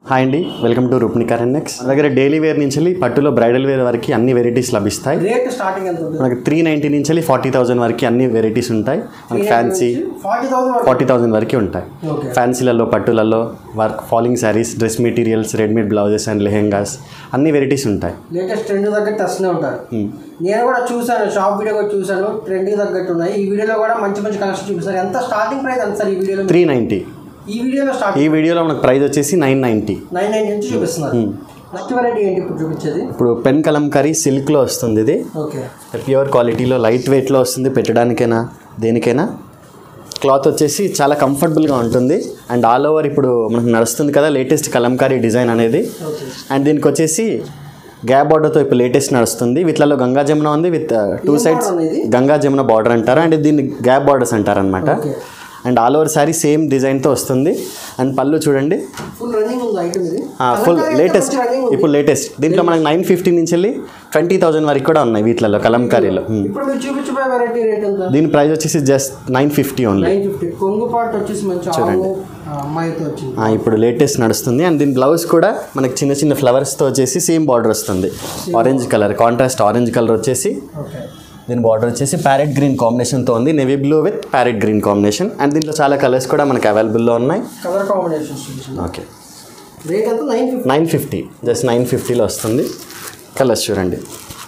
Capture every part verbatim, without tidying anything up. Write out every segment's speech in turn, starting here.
Hi అండి, welcome to రూప్నికా రెండెక్స్. మన దగ్గర డైలీ వేర్ నుంచి పట్టులో బ్రైడల్ వేర్ వరకు అన్ని వెరైటీస్ లభిస్తాయి. రేట్ స్టార్టింగ్ ఎంత ఉంటుంది? మనకి త్రీ నైంటీ నుంచి ఫార్టీ థౌసండ్ వరకు అన్ని వెరైటీస్ ఉంటాయి. మనకి ఫ్యాన్సీ ఫార్టీ థౌసండ్ వరకు ఉంటాయి. ఫ్యాన్సీలలో, పట్టులలో, work, falling saris, dress materials, readymade blouses and lehengas అన్ని వెరైటీస్ ఉంటాయి. లేటెస్ట్ ట్రెండ్ తగ్గట్టు వస్తూనే ఉంటారు. నేను కూడా చూసాను, షాప్ వీడియో కూడా చూసాను, ట్రెండ్కి తగ్గట్టు ఉన్నాయి. ఈ వీడియోలో కూడా మంచి మంచి కలెక్షన్ చూపిస్తారు. ఎంత స్టార్టింగ్ ప్రైస్ ఎంత సార్ ఈ వీడియోలో? Three ninety. ఈ వీడియోలో స్టార్ట్ ఈ వీడియోలో మనకు ప్రైస్ వచ్చేసి నైన్ నైంటీ నైన్ నైన్టీ నుంచి చూపిస్తున్నారు. నెక్స్ట్ వెరైటీ ఏంటి ఇప్పుడు చూపించేది? ఇప్పుడు పెన్ కలంకారీ సిల్క్లో వస్తుంది. ఇది ఓకే, ప్యూర్ క్వాలిటీలో లైట్ వెయిట్లో వస్తుంది. పెట్టడానికైనా దేనికైనా క్లాత్ వచ్చేసి చాలా కంఫర్టబుల్గా ఉంటుంది. అండ్ ఆల్ ఓవర్ ఇప్పుడు మనకు నడుస్తుంది కదా లేటెస్ట్ కలంకారీ డిజైన్ అనేది. అండ్ దీనికి వచ్చేసి గ్యాప్ బార్డర్తో ఇప్పుడు లేటెస్ట్ నడుస్తుంది. వీటిలో గంగా జమున ఉంది with two sides Ganga Jamuna border అంటారు. అండ్ దీన్ని గ్యాప్ బార్డర్స్ అంటారు అనమాట. And all over sari same డిజైన్తో వస్తుంది. అండ్ పళ్ళు చూడండి, ఫుల్ రన్నింగ్ ఉంది ఐటమ్ ఇది. ఫుల్ లేటెస్ట్, ఇప్పుడు లేటెస్ట్. దీంట్లో మనకి నైన్ ఫిఫ్టీ నుంచి వెళ్ళి ట్వంటీ థౌసండ్ వరకు కూడా ఉన్నాయి వీటిలో కలంకారీలో. ఇప్పుడు మీరు చూపించబోయే వెరైటీ రేట్ ఎంత? దీని ప్రైస్ వచ్చేసి just nine fifty only. Nine fifty కొంగు పార్ట్ వచ్చేసి మంచి చూడండి, అమ్మాయితో వచ్చింది. ఇప్పుడు లేటెస్ట్ నడుస్తుంది. అండ్ దీని బ్లౌజ్ కూడా మనకి చిన్న చిన్న ఫ్లవర్స్తో వచ్చేసి సేమ్ బార్డర్ వస్తుంది. Orange colour, contrast orange colour వచ్చేసి దీని బార్డర్ వచ్చేసి ప్యారెట్ గ్రీన్ కాంబినేషన్తో ఉంది. Navy blue with parrot green combination. And దీంట్లో చాలా కలర్స్ కూడా మనకి అవైలబుల్లో ఉన్నాయి. Colour combinations. ఓకే, రేట్ ఎంత? Nine fifty. Nine fifty just nine ఫిఫ్టీలో వస్తుంది. కలర్స్ చూడండి,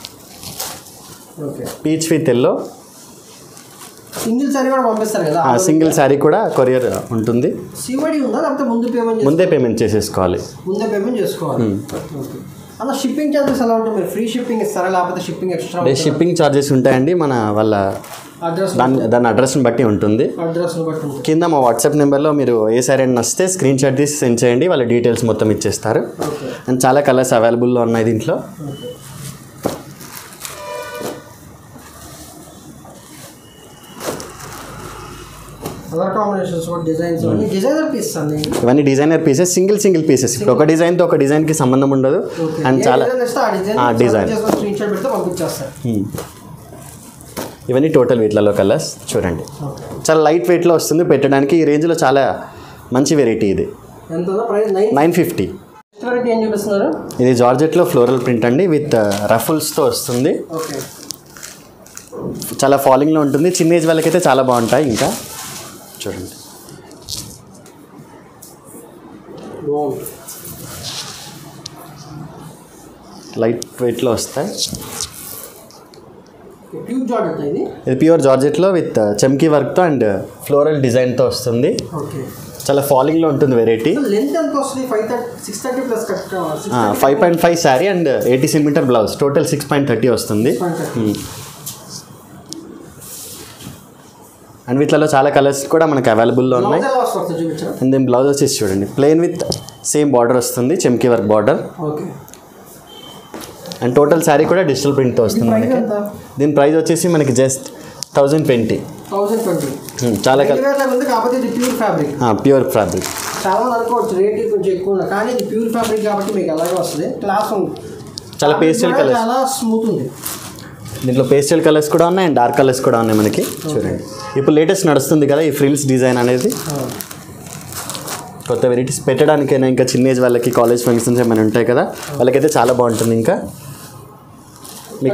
okay, peach with yellow. Single sari కూడా పంపిస్తారు కదా? సింగిల్ శారీ కూడా కొరియర్ ఉంటుంది. సివడి ఉందా లేకపోతే ముందు పేమెంట్? ముందే పేమెంట్ చేసేసుకోవాలి. ముందే పేమెంట్ చేసుకోవాలి. ఓకే, అలా షిప్పింగ్ చార్జెస్ ఎలా ఉంటుంది? మీరు ఫ్రీ షిప్పింగ్ ఇస్తారా లేకపోతే షిప్పింగ్ ఎక్స్ట్రా? షిప్పింగ్ ఛార్జెస్ ఉంటాయండి. మన వాళ్ళ అడ్రస్, దాని దాని అడ్రస్ని బట్టి ఉంటుంది. అడ్రస్ని బట్టి ఉంటుంది. కింద మా వాట్సాప్ నెంబర్లో మీరు ఏ సారీ అని నచ్చితే స్క్రీన్ షాట్ తీసి సెండ్ చేయండి. వాళ్ళ డీటెయిల్స్ మొత్తం ఇచ్చేస్తారు. అండ్ చాలా కలర్స్ అవైలబుల్లో ఉన్నాయి దీంట్లో. Colour combinations, designs, designer pieces అండి ఇవన్నీ. Designer pieces, single single pieces. ఇప్పుడు ఒక డిజైన్తో ఒక డిజైన్కి సంబంధం ఉండదు. అండ్ చాలా డిజైన్ స్క్రీన్ షాట్ పెడితే పంపించేస్తారు. ఇవన్నీ టోటల్ వీటిలలో కలర్స్ చూడండి. చాలా లైట్ వెయిట్లో వస్తుంది పెట్టడానికి. ఈ రేంజ్లో చాలా మంచి వెరైటీ ఇది. ఎంత ప్రైస్? Nine fifty. వెరైటీ ఏం చూపిస్తున్నారు? ఇది జార్జెట్లో ఫ్లోరల్ ప్రింట్ అండి విత్ రఫుల్స్తో వస్తుంది. ఓకే, చాలా ఫాలింగ్లో ఉంటుంది. చిన్న ఏజ్ వాళ్ళకైతే చాలా బాగుంటాయి. ఇంకా చూడండి, లైట్ వెయిట్లో వస్తాయి. ప్యూర్ జార్జెట్ ఇది. ఇది ప్యూర్ జార్జెట్లో విత్ చమ్కీ వర్క్తో అండ్ ఫ్లోరల్ డిజైన్తో వస్తుంది. ఓకే, చాలా ఫాలింగ్లో ఉంటుంది వెరైటీ. లెంత్ ఎంత వస్తుంది? Five thirty six thirty plus five point five sari and eighty centimetre blouse. Total six point thirty వస్తుంది. అండ్ వీటిలో చాలా కలర్స్ కూడా మనకు అవైలబుల్లో ఉన్నాయి. అండ్ దీని బ్లౌజ్ వచ్చేసి చూడండి, ప్లెయిన్ విత్ సేమ్ బార్డర్ వస్తుంది, చెమ్కీ work border. Okay, and total sari కూడా డిజిటల్ ప్రింట్తో వస్తుంది మనకి. దీని ప్రైస్ వచ్చేసి మనకి just thousand twenty. Thousand twenty చాలా కాకపోతే ఇది ప్యూర్ ఫ్యాబ్రిక్. Pure fabric. చాలా మంది అనుకోవచ్చు రేట్ కొంచెం ఎక్కువ ఉంది, కానీ ఇది ప్యూర్ ఫ్యాబ్రిక్ కాబట్టి మీకు అలాగే వస్తుంది. క్లాస్ ఉంది, చాలా పేస్టల్ కలర్స్, చాలా స్మూత్ ఉంది. దీంట్లో పేస్టల్ కలర్స్ కూడా ఉన్నాయి అండ్ డార్క్ కలర్స్ కూడా ఉన్నాయి మనకి. చూడండి, ఇప్పుడు లేటెస్ట్ నడుస్తుంది కదా ఈ ఫ్రిల్స్ డిజైన్ అనేది. కొత్త వెరైటీస్ పెట్టడానికైనా ఇంకా చిన్న ఏజ్ వాళ్ళకి కాలేజ్ ఫంక్షన్స్ ఏమైనా ఉంటాయి కదా, వాళ్ళకైతే చాలా బాగుంటుంది. ఇంకా మీకు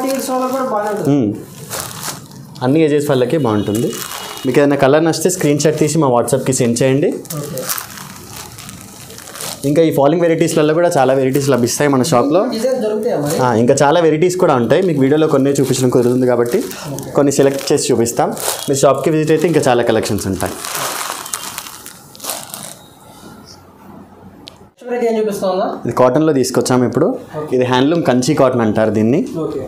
అన్ని ఏజెస్ వాళ్ళకి బాగుంటుంది. మీకు ఏదైనా కలర్ నచ్చితే స్క్రీన్ షాట్ తీసి మా వాట్సాప్కి సెండ్ చేయండి. ఇంకా ఈ ఫాలోయింగ్ వెరైటీస్లలో కూడా చాలా వెరైటీస్ లభిస్తాయి మన షాప్లో. ఇంకా చాలా వెరైటీస్ కూడా ఉంటాయి. మీకు వీడియోలో కొన్ని చూపించడం కుదురుతుంది కాబట్టి కొన్ని సెలెక్ట్ చేసి చూపిస్తాం. మీరు షాప్కి విజిట్ అయితే ఇంకా చాలా కలెక్షన్స్ ఉంటాయి. ఇది కాటన్లో తీసుకొచ్చాము ఇప్పుడు. ఇది హ్యాండ్లూమ్ కంచి కాటన్ అంటారు దీన్ని.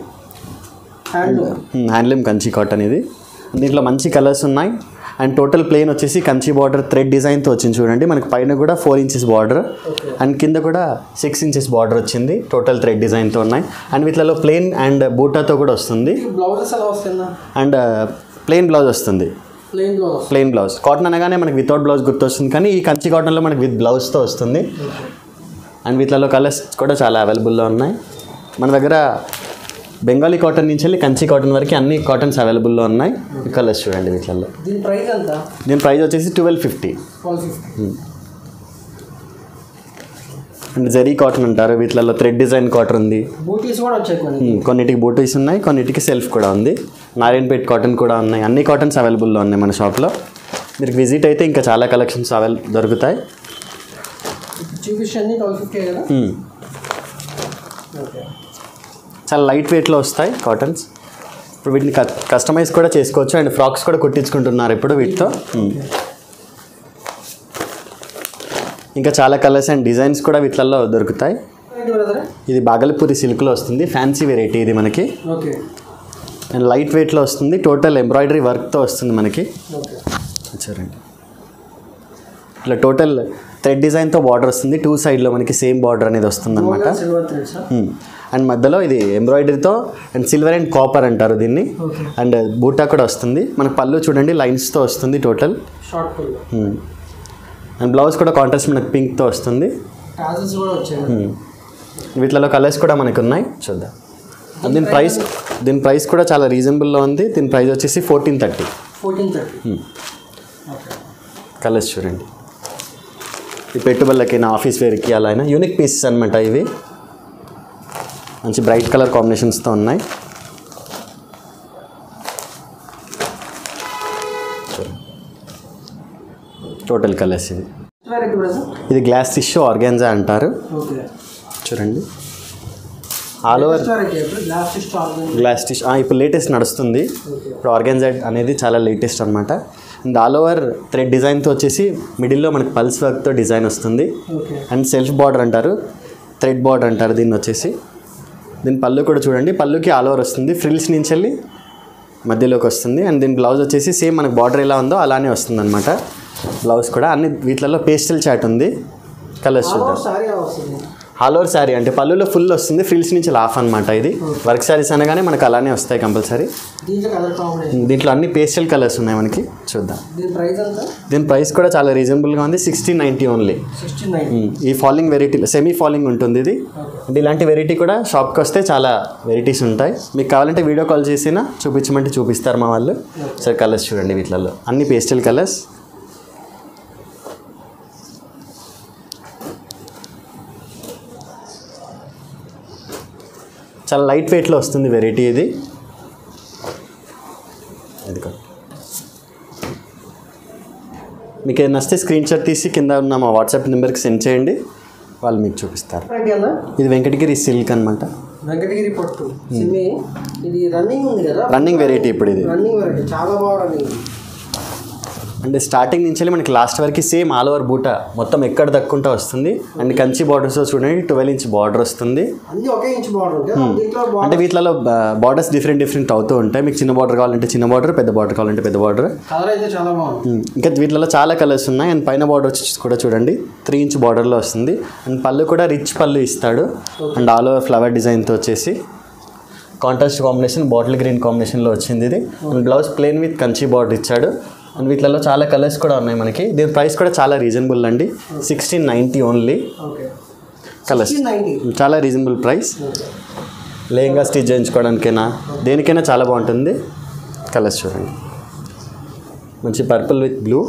హ్యాండ్లూమ్ కంచి కాటన్ ఇది. దీంట్లో మంచి కలర్స్ ఉన్నాయి. అండ్ టోటల్ ప్లెయిన్ వచ్చేసి కంచి బార్డర్ థ్రెడ్ డిజైన్తో వచ్చింది చూడండి. మనకి పైన కూడా ఫోర్ ఇంచెస్ బార్డర్ అండ్ కింద కూడా సిక్స్ ఇంచెస్ బార్డర్ వచ్చింది. టోటల్ థ్రెడ్ డిజైన్తో ఉన్నాయి. అండ్ వీటిలో ప్లెయిన్ అండ్ బూటాతో కూడా వస్తుంది. అండ్ ప్లెయిన్ బ్లౌజ్ వస్తుంది. Plain blouse. కాటన్ అనగానే మనకి వితౌట్ బ్లౌజ్ గుర్తొస్తుంది, కానీ ఈ కంచి కాటన్లో మనకి విత్ బ్లౌజ్తో వస్తుంది. అండ్ వీటిలో కలర్స్ కూడా చాలా అవైలబుల్లో ఉన్నాయి. మన దగ్గర బెంగాలీ కాటన్ నుంచి వెళ్ళి కంచి కాటన్ వరకు అన్ని కాటన్స్ అవైలబుల్లో ఉన్నాయి. కలర్స్ చూడండి వీటిలో. దీని ప్రైస్ ఎంత? దీని ప్రైస్ వచ్చేసి twelve fifty. And zari cotton అంటారు, వీటిలలో థ్రెడ్ డిజైన్ కాటన్ ఉంది, బూటీస్ కూడా వచ్చాయి కొన్ని. ఉమ్, కొన్నిటికి బూటీస్ ఉన్నాయి, కొన్నిటికి సెల్ఫ్ కూడా ఉంది, నారాయణపేట్ కాటన్ కూడా ఉన్నాయి. అన్ని కాటన్స్ అవైలబుల్లో ఉన్నాయి మన షాప్లో. మీరు విజిట్ అయితే ఇంకా చాలా కలెక్షన్స్ అవైల్ దొరుకుతాయి. చూపించండి ట్వెల్వ్ ఫిఫ్టీ కదా. ఉమ్. ఓకే. చాలా లైట్ వెయిట్లో వస్తాయి కాటన్స్. ఇప్పుడు వీటిని కస్టమైజ్ కూడా చేసుకోవచ్చు అండ్ ఫ్రాక్స్ కూడా కుట్టించుకుంటున్నారు ఇప్పుడు వీటితో. ఇంకా చాలా కలర్స్ అండ్ డిజైన్స్ కూడా వీటిలలో దొరుకుతాయి. ఇది బాగల్పూరి సిల్క్లో వస్తుంది, ఫ్యాన్సీ వెరైటీ ఇది మనకి. ఓకే. అండ్ లైట్ వెయిట్లో వస్తుంది, టోటల్ ఎంబ్రాయిడరీ వర్క్తో వస్తుంది మనకి. చూడండి ఇట్లా టోటల్ థ్రెడ్ డిజైన్తో బార్డర్ వస్తుంది, టూ సైడ్లో మనకి సేమ్ బార్డర్ అనేది వస్తుంది అనమాట. అండ్ మధ్యలో ఇది ఎంబ్రాయిడరీతో అండ్ సిల్వర్ అండ్ కాపర్ అంటారు దీన్ని. అండ్ బూటా కూడా వస్తుంది మనకు. పళ్ళు చూడండి లైన్స్తో వస్తుంది టోటల్. అండ్ బ్లౌజ్ కూడా కాంట్రాస్ట్ మనకు పింక్తో వస్తుంది. వీటిలో కలర్స్ కూడా మనకు ఉన్నాయి, చూద్దాం. దీని ప్రైస్ దీని ప్రైస్ కూడా చాలా రీజనబుల్లో ఉంది. దీని ప్రైస్ వచ్చేసి fourteen thirty fourteen thirty colours చూడండి. ఈ పెట్టుబడులకైనా ఆఫీస్ వేర్కి అలా అయినా యూనిక్ పీసెస్ అనమాట ఇవి. మంచి బ్రైట్ కలర్ కాంబినేషన్స్తో ఉన్నాయి. టోటల్ కలర్స్ ఇది. ఇది గ్లాస్ టిష్యూ ఆర్గాన్జా అంటారు. చూడండి ఆల్ ఓవర్ గ్లాస్ టిష్ ఇప్పుడు లేటెస్ట్ నడుస్తుంది. ఇప్పుడు ఆర్గాన్జా అనేది చాలా లేటెస్ట్ అనమాట. అండ్ ఆల్ ఓవర్ థ్రెడ్ డిజైన్తో వచ్చేసి మిడిల్లో మనకి పల్స్ వర్క్తో డిజైన్ వస్తుంది. అండ్ సెల్ఫ్ బార్డర్ అంటారు, థ్రెడ్ బార్డర్ అంటారు దీన్ని వచ్చేసి. దీని పళ్ళు కూడా చూడండి, పళ్ళుకి ఆల్ ఓవర్ వస్తుంది, ఫ్రిల్స్ నుంచి వెళ్ళి మధ్యలోకి వస్తుంది. అండ్ దీని బ్లౌజ్ వచ్చేసి సేమ్ మనకు బార్డర్ ఎలా ఉందో అలానే వస్తుంది అనమాట. బ్లౌజ్ కూడా అన్ని వీటిలలో పేస్టల్ చాట్ ఉంది. కలర్స్ చూద్దాం. ఆల్ ఓవర్ శారీ అంటే పళ్ళులో ఫుల్ వస్తుంది, ఫ్రిల్స్ నుంచి హాఫ్ అనమాట. ఇది వర్క్ శారీస్ అనగానే మనకు అలానే వస్తాయి కంపల్సరీ. దీంట్లో అన్ని పేస్టల్ కలర్స్ ఉన్నాయి మనకి, చూద్దాం. దీని ప్రైస్ కూడా చాలా రీజనబుల్గా ఉంది, సిక్స్టీన్ నైంటీ ఓన్లీ. ఈ ఫాలింగ్ వెరైటీ సెమీ ఫాలింగ్ ఉంటుంది ఇది. అంటే ఇలాంటి వెరైటీ కూడా షాప్కి వస్తే చాలా వెరైటీస్ ఉంటాయి. మీకు కావాలంటే వీడియో కాల్ చేసినా చూపించమంటే చూపిస్తారు మా వాళ్ళు. సరే కలర్స్ చూడండి, వీటిలలో అన్ని పేస్టల్ కలర్స్. చాలా లైట్ వెయిట్లో వస్తుంది వెరైటీ ఇది. ఇది మీకు ఏదైనా నచ్చితే స్క్రీన్ షాట్ తీసి కింద ఉన్న మా వాట్సాప్ నెంబర్కి సెండ్ చేయండి, వాళ్ళు మీకు చూపిస్తారు. ఇది వెంకటగిరి సిల్క్ అనమాట. వెంకటగిరి పట్టు ఇది రన్నింగ్ ఉంది కదా, రన్నింగ్ వెరైటీ ఇప్పుడు ఇది. రన్నింగ్ వెరైటీ చాలా బాగా రన్నింగ్. అంటే స్టార్టింగ్ నుంచి మనకి లాస్ట్ వరకు సేమ్ ఆల్ ఓవర్ బూట మొత్తం ఎక్కడ దక్కుంటా వస్తుంది. అండ్ కంచి బార్డర్స్ చూడండి, ట్వెల్వ్ ఇంచ్ బార్డర్ వస్తుంది. అంటే వీటిలో బార్డర్స్ డిఫరెంట్ డిఫరెంట్ అవుతూ ఉంటాయి. మీకు చిన్న బార్డర్ కావాలంటే చిన్న బార్డర్, పెద్ద బార్డర్ కావాలంటే పెద్ద బార్డర్. ఇంకా వీటిలో చాలా కలర్స్ ఉన్నాయి. అండ్ పైన బార్డర్ వచ్చి కూడా చూడండి త్రీ ఇంచ్ బార్డర్లో వస్తుంది. అండ్ పళ్ళు కూడా రిచ్ పళ్ళు ఇస్తాడు. అండ్ ఆల్ ఓవర్ ఫ్లవర్ డిజైన్తో వచ్చేసి కాంట్రాస్ట్ కాంబినేషన్, బాటిల్ గ్రీన్ కాంబినేషన్లో వచ్చింది ఇది. And blouse plain with Kanchi border ఇచ్చాడు. అండ్ వీటిలో చాలా కలర్స్ కూడా ఉన్నాయి మనకి. దీని ప్రైస్ కూడా చాలా రీజనబుల్ అండి, సిక్స్టీన్ నైంటీ ఓన్లీ. కలర్స్ చాలా రీజనబుల్ ప్రైస్. లేంగా స్టిచ్ చేయించుకోవడానికైనా దేనికైనా చాలా బాగుంటుంది. కలర్స్ చూడండి, మంచి purple with blue,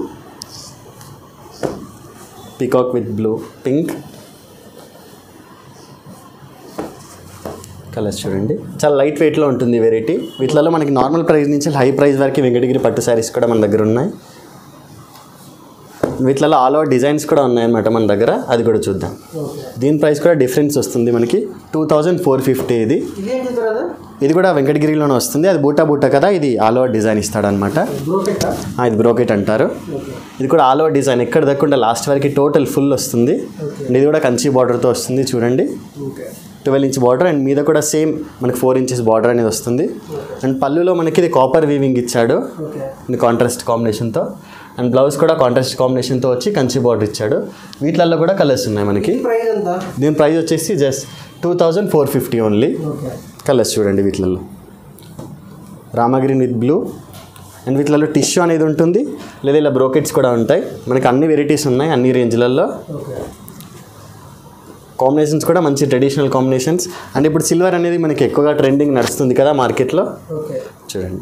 peacock with blue, pink. Colours చూడండి, చాలా లైట్ వెయిట్లో ఉంటుంది వెరైటీ. వీటిలో మనకి నార్మల్ ప్రైస్ నుంచి హై ప్రైస్ వరకు వెంకటగిరి పట్టు శారీస్ కూడా మన దగ్గర ఉన్నాయి. వీటిలో ఆల్ ఓవర్ డిజైన్స్ కూడా ఉన్నాయన్నమాట మన దగ్గర, అది కూడా చూద్దాం. దీని ప్రైస్ కూడా డిఫరెన్స్ వస్తుంది మనకి, టూ థౌజండ్ ఫోర్ ఫిఫ్టీ ఇది. ఇది కూడా వెంకటగిరిలోనే వస్తుంది. అది బూటా బూటా కదా, ఇది ఆల్ ఓవర్ డిజైన్ ఇస్తాడనమాట. ఇది బ్రోకెట్ అంటారు. ఇది కూడా ఆల్ ఓవర్ డిజైన్ ఎక్కడ దక్కుండా లాస్ట్ వరకు టోటల్ ఫుల్ వస్తుంది. ఇది కూడా కంచి బార్డర్తో వస్తుంది చూడండి, ట్వెల్వ్ ఇంచ్ బార్డర్. అండ్ మీద కూడా సేమ్ మనకి ఫోర్ ఇంచెస్ బార్డర్ అనేది వస్తుంది. అండ్ పళ్ళులో మనకి ఇది కాపర్ వీవింగ్ ఇచ్చాడు కాంట్రాస్ట్ కాంబినేషన్తో. అండ్ బ్లౌజ్ కూడా కాంట్రాస్ట్ కాంబినేషన్తో వచ్చి కంచి బార్డర్ ఇచ్చాడు. వీటిలలో కూడా కలర్స్ ఉన్నాయి మనకి. దీని ప్రైస్ వచ్చేసి just two thousand four fifty only. Colours చూడండి, వీటిలలో రామగ్రీన్ విత్ బ్లూ. అండ్ వీటిలలో టిష్యూ అనేది ఉంటుంది, లేదా ఇలా బ్రోకెట్స్ కూడా ఉంటాయి. మనకి అన్ని వెరైటీస్ ఉన్నాయి అన్ని రేంజ్లలో. కాంబినేషన్స్ కూడా మంచి ట్రెడిషనల్ కాంబినేషన్స్. అండ్ ఇప్పుడు సిల్వర్ అనేది మనకి ఎక్కువగా ట్రెండింగ్ నడుస్తుంది కదా మార్కెట్లో. చూడండి,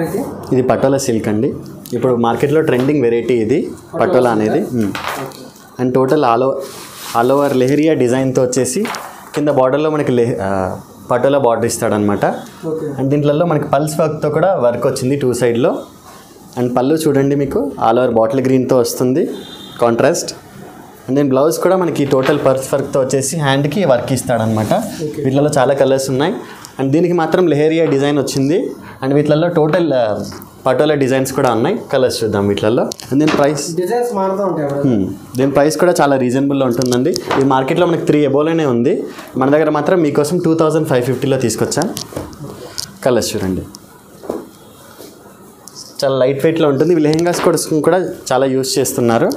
ఇది పటోలా సిల్క్ అండి. ఇప్పుడు మార్కెట్లో ట్రెండింగ్ వెరైటీ ఇది పటోలా అనేది. And total all over all over leheriya డిజైన్తో వచ్చేసి కింద బార్డర్లో మనకి లెహ పటోలా బార్డర్ ఇస్తాడనమాట. అండ్ దీంట్లో మనకి పల్స్ వర్క్తో కూడా వర్క్ వచ్చింది టూ సైడ్లో. అండ్ పళ్ళు చూడండి మీకు ఆల్ ఓవర్ బాటిల్ గ్రీన్తో వస్తుంది కాంట్రాస్ట్. అండ్ దెన్ బ్లౌజ్ కూడా మనకి టోటల్ పర్స్ వర్క్తో వచ్చేసి హ్యాండ్కి వర్క్ ఇస్తాడనమాట. వీటిలో చాలా కలర్స్ ఉన్నాయి. అండ్ దీనికి మాత్రం లెహరియా డిజైన్ వచ్చింది. అండ్ వీటిలలో టోటల్ పటోలా డిజైన్స్ కూడా ఉన్నాయి. కలర్స్ చూద్దాం వీటిలలో. అండ్ దీని ప్రైస్ డిజైన్స్ మారుతూ ఉంటాయి. దీని ప్రైస్ కూడా చాలా రీజనబుల్లో ఉంటుందండి. ఈ మార్కెట్లో మనకి త్రీ ఎబోలోనే ఉంది. మన దగ్గర మాత్రం మీకోసం టూ థౌజండ్ ఫైవ్ ఫిఫ్టీలో తీసుకొచ్చాను. కలర్స్ చూడండి చాలా లైట్ వెయిట్లో ఉంటుంది. లెహెంగాస్ కూడా చాలా యూజ్ చేస్తున్నారు.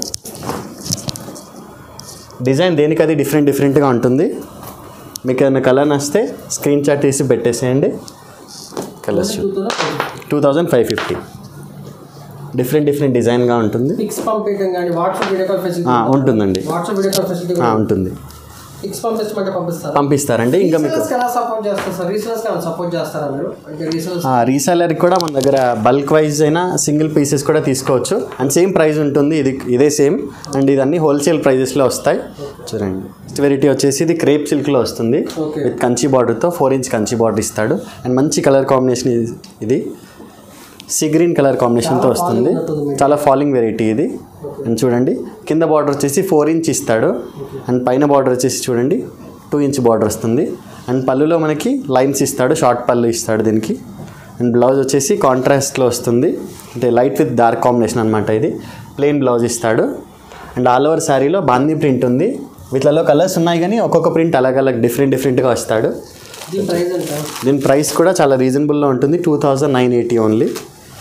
డిజైన్ దేనికది డిఫరెంట్ డిఫరెంట్గా ఉంటుంది. మీకు ఏదైనా కలర్ నచ్చితే స్క్రీన్ షాట్ తీసి పెట్టేసేయండి. Colours two thousand five fifty different different డిజైన్గా ఉంటుంది. పిక్స్ పంపించడం కానీ వాట్సాప్ వీడియో కాల్ ఫెసిలిటీ ఉంటుందండి. వాట్సాప్ వీడియో కాల్ ఫెసిలిటీ ఉంటుంది. పిక్స్ పంపిస్తామంటే పంపిస్తారు పంపిస్తారండి. ఇంకా మీకు ఎలా సపోర్ట్ చేస్తారు సార్? రీసెలర్స్ కానీ సపోర్ట్ చేస్తారా మీరు? అంటే రీసెలర్స్ రీసెలర్కి కూడా మన దగ్గర బల్క్ వైజ్ అయినా సింగిల్ పీసెస్ కూడా తీసుకోవచ్చు. అండ్ సేమ్ ప్రైస్ ఉంటుంది. ఇది ఇదే సేమ్. అండ్ ఇదన్నీ హోల్సేల్ ప్రైజెస్లో వస్తాయి. చూడండి నెక్స్ట్ వెరైటీ వచ్చేసి ఇది క్రేప్ సిల్క్లో వస్తుంది విత్ కంచి బార్డర్తో. ఫోర్ ఇంచ్ కంచి బార్డర్ ఇస్తాడు. అండ్ మంచి కలర్ కాంబినేషన్ ఇది సీ గ్రీన్ కలర్ కాంబినేషన్తో వస్తుంది. చాలా ఫాలింగ్ వెరైటీ ఇది. అండ్ చూడండి కింద బార్డర్ వచ్చేసి ఫోర్ ఇంచ్ ఇస్తాడు. అండ్ పైన బార్డర్ వచ్చేసి చూడండి టూ ఇంచ్ బార్డర్ వస్తుంది. అండ్ పళ్ళులో మనకి లైన్స్ ఇస్తాడు. షార్ట్ పళ్ళు ఇస్తాడు దీనికి. అండ్ బ్లౌజ్ వచ్చేసి కాంట్రాస్ట్లో వస్తుంది. అంటే లైట్ విత్ డార్క్ కాంబినేషన్ అనమాట. ఇది ప్లెయిన్ బ్లౌజ్ ఇస్తాడు. అండ్ ఆల్ ఓవర్ శారీలో బాందీ ప్రింట్ ఉంది. వీటిలో కలర్స్ ఉన్నాయి కానీ ఒక్కొక్క ప్రింట్ అలగ్ అలగ్ డిఫరెంట్ డిఫరెంట్గా వస్తాడు. దీని ప్రైస్ కూడా చాలా రీజనబుల్లో ఉంటుంది. Two thousand nine eighty only.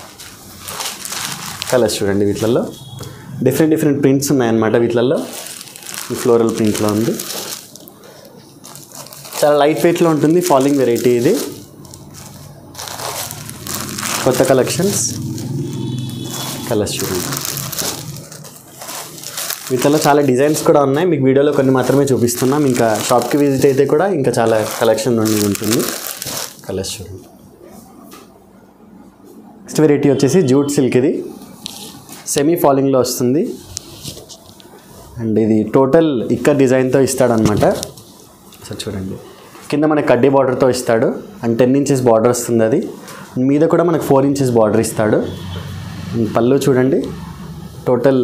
Colours చూడండి వీటిలలో డిఫరెంట్ డిఫరెంట్ ప్రింట్స్ ఉన్నాయన్నమాట. వీటిలలో ఈ ఫ్లోరల్ ప్రింట్లో ఉంది. చాలా లైట్ వెయిట్లో ఉంటుంది. ఫాలింగ్ వెరైటీ ఇది. కొత్త కలెక్షన్స్. కలర్స్ చూడండి వీటిలో చాలా డిజైన్స్ కూడా ఉన్నాయి. మీకు వీడియోలో కొన్ని మాత్రమే చూపిస్తున్నాం. ఇంకా షాప్కి విజిట్ అయితే కూడా ఇంకా చాలా కలెక్షన్ నుండి ఉంటుంది. కలర్స్ చూడండి. నెక్స్ట్ వెరైటీ వచ్చేసి జూట్ సిల్క్. ఇది సెమీ ఫాలింగ్లో వస్తుంది. అండ్ ఇది టోటల్ ఇక్కర్ డిజైన్తో ఇస్తాడనమాట. సార్ చూడండి కింద మనకి కడ్డీ బార్డర్తో ఇస్తాడు. అండ్ టెన్ ఇంచెస్ బార్డర్ వస్తుంది. అది మీద కూడా మనకు ఫోర్ ఇంచెస్ బార్డర్ ఇస్తాడు. పళ్ళు చూడండి టోటల్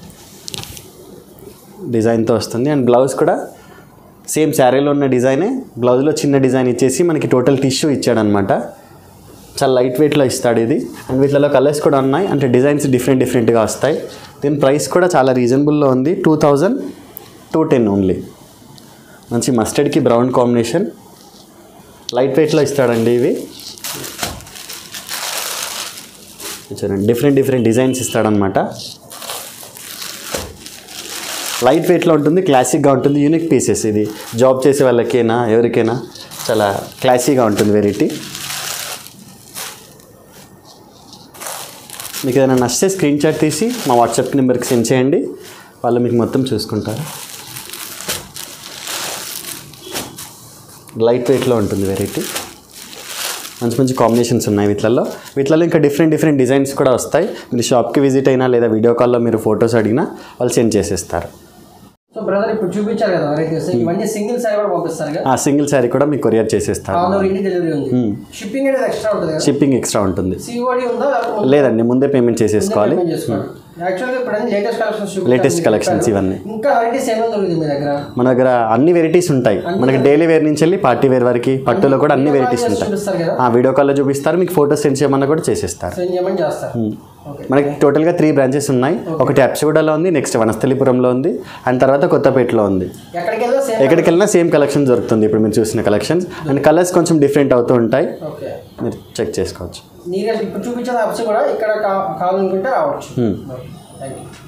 డిజైన్తో వస్తుంది. అండ్ బ్లౌజ్ కూడా సేమ్ శారీలో ఉన్న డిజైనే బ్లౌజ్లో చిన్న డిజైన్ ఇచ్చేసి మనకి టోటల్ టిష్యూ ఇచ్చాడనమాట. చాలా లైట్ వెయిట్లో ఇస్తాడు ఇది. అండ్ వీటిలో కలర్స్ కూడా ఉన్నాయి. అంటే డిజైన్స్ డిఫరెంట్ డిఫరెంట్గా వస్తాయి. దీని ప్రైస్ కూడా చాలా రీజనబుల్లో ఉంది. Two thousand two ten only. మంచి మస్టర్డ్కి బ్రౌన్ కాంబినేషన్ లైట్ వెయిట్లో ఇస్తాడండి. ఇవి చూడండి డిఫరెంట్ డిఫరెంట్ డిజైన్స్ ఇస్తాడనమాట. లైట్ వెయిట్లో ఉంటుంది. క్లాసిక్గా ఉంటుంది. Unique pieces. ఇది జాబ్ చేసే వాళ్ళకైనా ఎవరికైనా చాలా క్లాసీగా ఉంటుంది వెరైటీ. మీకు ఏదైనా నచ్చితే స్క్రీన్ షాట్ తీసి మా వాట్సాప్ నెంబర్కి సెండ్ చేయండి. వాళ్ళు మీకు మొత్తం చూసుకుంటారు. లైట్ వెయిట్లో ఉంటుంది వెరైటీ. మంచి మంచి కాంబినేషన్స్ ఉన్నాయి వీటిలలో. వీటిలలో ఇంకా డిఫరెంట్ డిఫరెంట్ డిజైన్స్ కూడా వస్తాయి. మీరు షాప్కి విజిట్ అయినా లేదా వీడియో కాల్లో మీరు ఫొటోస్ అడిగినా వాళ్ళు సెండ్ చేసేస్తారు. సో బ్రదర్ ఇప్పుడు చూపించారు కదా వెరైటీస్. ఇవన్నీ సింగిల్ సారీ కూడా పంపిస్తారు కదా? ఆ సింగిల్ సారీ కూడా మీకు కొరియర్ చేసేస్తారు. ఆల్ ఓవర్ ఇండియా డెలివరీ ఉంది. షిప్పింగ్ అనేది ఎక్స్ట్రా ఉంటుంది కదా? షిప్పింగ్ ఎక్స్ట్రా ఉంటుంది. సిఓడి ఉందా? లేదండి ముందే పేమెంట్ చేసేసుకోవాలి. యాక్చువల్గా ఇప్పుడు లేటెస్ట్ కలెక్షన్స్ లేటెస్ట్ కలెక్షన్స్ ఇవన్నీ. ఇంకా వెరైటీస్ ఏమైనా దొరుకుతుంది మీ దగ్గర? మన దగ్గర అన్ని వెరైటీస్ ఉంటాయి. మనకి డైలీ వేర్ నుంచి వెళ్ళి పార్టీ వేర్ వరకు పట్టులో కూడా అన్ని వెరైటీస్ ఉంటాయి. ఆ వీడియో కాల్లో చూపిస్తారు. మీకు ఫోటోస్ సెండ్ చేయమన్నా కూడా చేసేస్తారు. మనకి టోటల్గా త్రీ బ్రాంచెస్ ఉన్నాయి. ఒకటి అప్సిగూడలో ఉంది, నెక్స్ట్ వనస్థలిపురంలో ఉంది, అండ్ తర్వాత కొత్తపేటలో ఉంది. ఎక్కడికి వెళ్ళినా సేమ్ కలెక్షన్ దొరుకుతుంది. ఇప్పుడు మీరు చూసిన కలెక్షన్స్ అండ్ కలర్స్ కొంచెం డిఫరెంట్ అవుతూ ఉంటాయి. మీరు చెక్ చేసుకోవచ్చు. చూపించిన కూడా ఇక్కడ కావాలనుకుంటే రావచ్చు.